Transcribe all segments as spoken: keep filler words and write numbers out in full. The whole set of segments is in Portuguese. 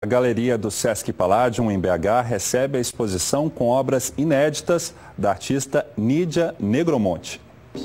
A Galeria do Sesc Palladium, em B H, recebe a exposição com obras inéditas da artista Nidia Negromonte.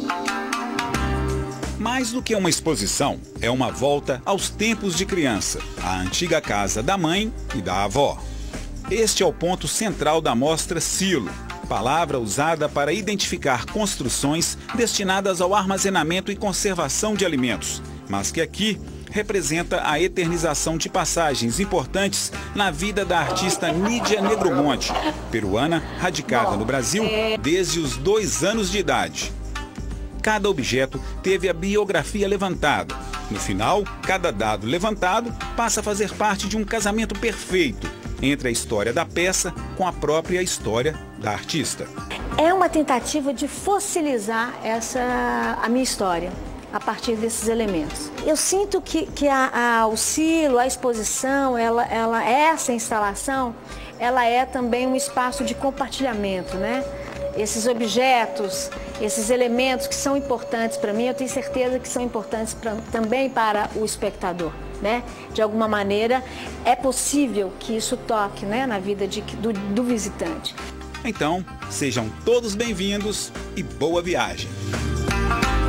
Mais do que uma exposição, é uma volta aos tempos de criança, à antiga casa da mãe e da avó. Este é o ponto central da mostra Silo, palavra usada para identificar construções destinadas ao armazenamento e conservação de alimentos, mas que aqui representa a eternização de passagens importantes na vida da artista Nidia Negromonte, peruana radicada no Brasil desde os dois anos de idade. Cada objeto teve a biografia levantada. No final, cada dado levantado passa a fazer parte de um casamento perfeito entre a história da peça com a própria história da artista. É uma tentativa de fossilizar essa, a minha história a partir desses elementos. Eu sinto que, que a, a, o silo, a exposição, ela, ela, essa instalação, ela é também um espaço de compartilhamento, né? Esses objetos, esses elementos que são importantes para mim, eu tenho certeza que são importantes pra, também para o espectador, né? De alguma maneira, é possível que isso toque, né, na vida de, do, do visitante. Então, sejam todos bem-vindos e boa viagem!